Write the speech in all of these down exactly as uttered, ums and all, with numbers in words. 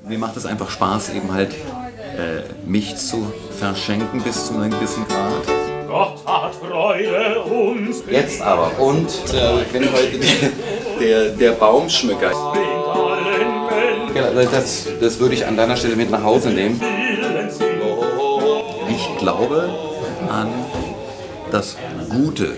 Mir macht es einfach Spaß, eben halt äh, mich zu verschenken bis zu einem gewissen Grad. Gott hat Freude uns. Jetzt aber. Und äh, ich bin heute der, der Baumschmücker. Ja, das, das würde ich an deiner Stelle mit nach Hause nehmen. Ich glaube an das Gute.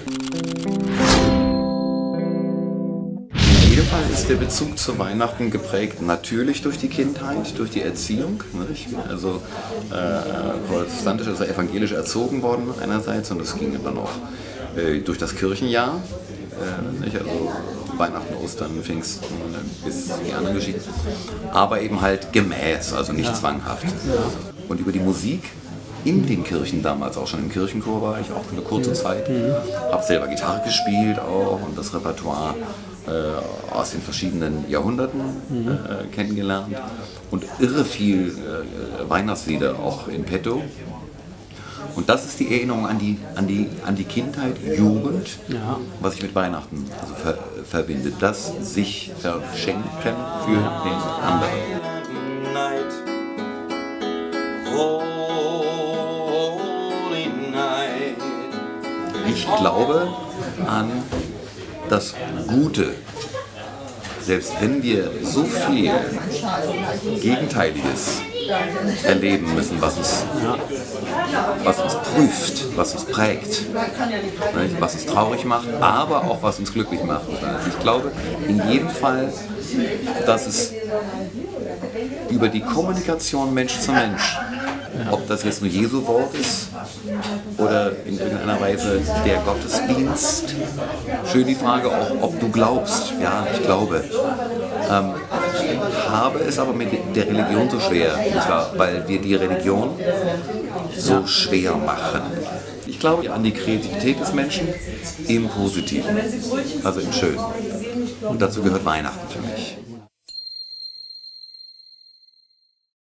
In jedem Fall ist der Bezug zu Weihnachten geprägt natürlich durch die Kindheit, durch die Erziehung. Ich bin also äh, protestantisch, also evangelisch erzogen worden einerseits, und das ging dann auch äh, durch das Kirchenjahr. Äh, nicht? Also Weihnachten, Ostern, Pfingsten bis die anderen Geschichten. Aber eben halt gemäß, also nicht zwanghaft. Und über die Musik in den Kirchen damals, auch schon im Kirchenchor war ich auch für eine kurze Zeit, habe selber Gitarre gespielt auch und das Repertoire äh, aus den verschiedenen Jahrhunderten äh, kennengelernt und irre viel äh, Weihnachtslieder auch in petto. Und das ist die Erinnerung an die, an die, an die Kindheit, Jugend, ja, was ich mit Weihnachten also ver, verbinde. Das sich verschenken für den anderen. Ich glaube an das Gute. Selbst wenn wir so viel Gegenteiliges erleben müssen, was uns, was uns prüft, was uns prägt, was uns traurig macht, aber auch was uns glücklich macht. Ich glaube in jedem Fall, dass es über die Kommunikation Mensch zu Mensch, ob das jetzt nur Jesu Wort ist oder in irgendeiner Weise der Gottesdienst. Schön die Frage auch, ob du glaubst. Ja, ich glaube. Ähm, habe es aber mit der Religion so schwer, nicht wahr? Weil wir die Religion so schwer machen. Ich glaube an die Kreativität des Menschen im Positiven, also im Schönen. Und dazu gehört Weihnachten für mich.